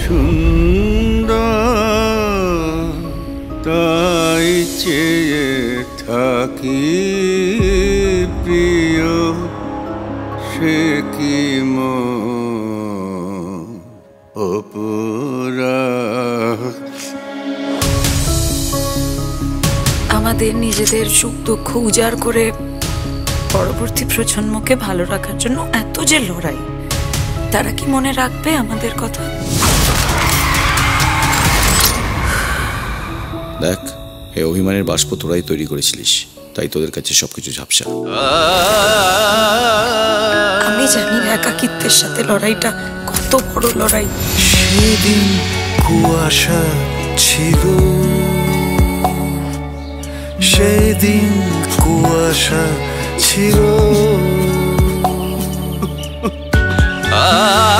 সুন্দর, তাই চেয়ে থাকি প্রিয়, সে কি অপরাধ। আমাদের নিজেদের সুখ দুঃখ উজাড় করে পরবর্তী প্রজন্মকে ভালো রাখার জন্য এত যে লড়াই, তারা কি মনে রাখবে আমাদের কথা? দেখ, এই অভিমানের বাষ্প তোরাই তৈরি করেছিলিস, তাই তোদের কাছে সবকিছু ঝাপসা। আমি জানি একাকিত্বের সাথে লড়াইটা কত বড় লড়াই। সেদিন কুয়াশা ছিল, সেদিন কুয়াশা ছিল।